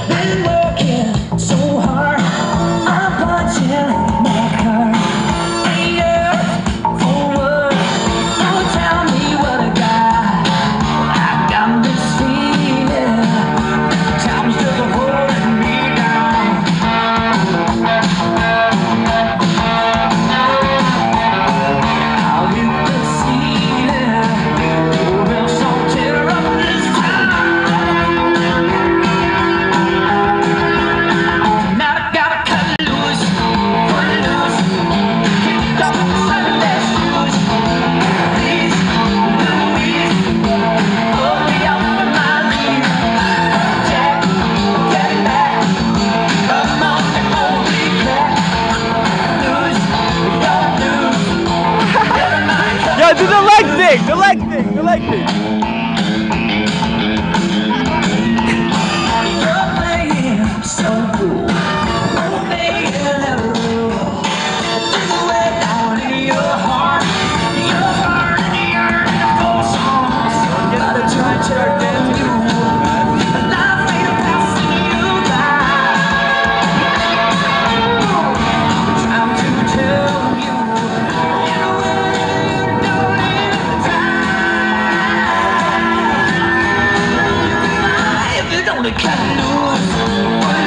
Been working so hard, I'm punching my card. A year forward, don't tell me what I got. I got this feeling, time's just holding me down. I'll hit the ceiling, or else I'll tear up this town. Now I gotta cut loose, footloose, kicked off the Sunday shoes. Please, Louise, pull me out of my league. Jack, get back, come on and hold me back. Lose, don't lose, never mind. Yo, do the leg thing, the leg thing, the leg thing. You're playing so cool, obeying every rule. It's way down in your heart and you're a full song. Gotta try to turn you, and I'm afraid of passing you by. Trying to tell you, in a way you don't even try. If you're gonna cut loose,